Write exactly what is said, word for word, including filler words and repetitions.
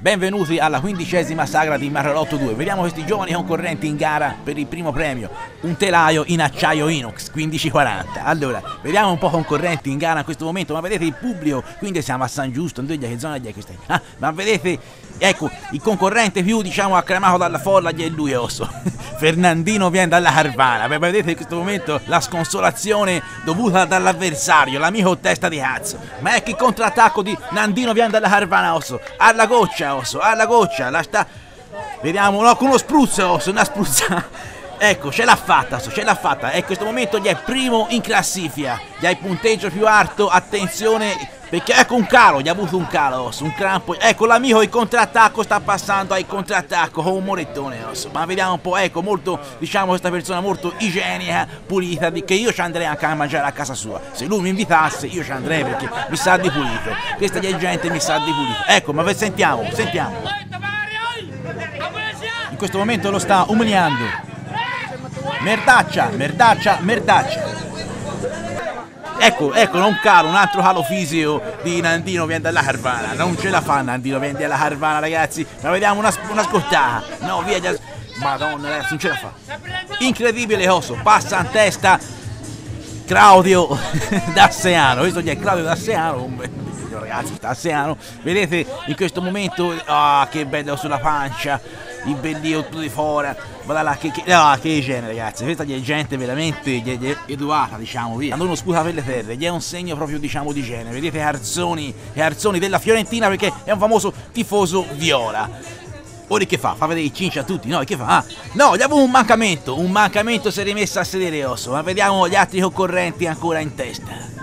Benvenuti alla quindicesima sagra di Marralotto due. Vediamo questi giovani concorrenti in gara per il primo premio, un telaio in acciaio inox quindici quaranta. Allora, vediamo un po' concorrenti in gara in questo momento, ma vedete il pubblico, quindi siamo a San Giusto, in che zona è questa? Ah, ma vedete, ecco, il concorrente più, diciamo, acclamato dalla folla è lui, osso. Fernandino viene dalla Carvana. Vedete in questo momento la sconsolazione dovuta dall'avversario, l'amico testa di cazzo. Ma ecco il contrattacco di Nandino viene dalla Carvana, osso. Alla goccia, osso, alla goccia, la sta. Vediamo, no, con uno spruzzo, osso, una spruzza. Ecco, ce l'ha fatta, osso, ce l'ha fatta. E in questo momento gli è primo in classifica, gli ha il punteggio più alto, attenzione. Perché ecco un calo, gli ha avuto un calo, osso, un crampo. Ecco l'amico, il contrattacco sta passando al contrattacco con un morettone, osso. Ma vediamo un po', ecco, molto, diciamo, questa persona molto igienica, pulita, che io ci andrei anche a mangiare a casa sua. Se lui mi invitasse, io ci andrei perché mi sa di pulito. Questa gente mi sa di pulito. Ecco, ma sentiamo, sentiamo. In questo momento lo sta umiliando. Merdaccia, merdaccia, merdaccia. Ecco, ecco, non calo, un altro calo fisico di Nandino viene dalla Carvana. Non ce la fa Nandino, viene dalla Carvana, ragazzi. Ma vediamo una, una scottata. No, via, già. Madonna, ragazzi, non ce la fa. Incredibile osso, passa in testa Claudio D'Asseano. Questo è Claudio D'Asseano, ragazzi, D'Asseano. Vedete in questo momento, ah, che bello sulla pancia. Il bellino tutto di fuori, guarda là, che, che, no, che genere, ragazzi, questa è gente veramente gli è, gli è educata, diciamo, via. Quando uno sputa per le terre, gli è un segno proprio, diciamo, di genere. Vedete Arzoni, e Arzoni della Fiorentina perché è un famoso tifoso viola. Ora che fa? Fa vedere i cinci a tutti, no? E che fa? Ah, no, gli avevo un mancamento, un mancamento si è rimesso a sedere osso, ma vediamo gli altri concorrenti ancora in testa.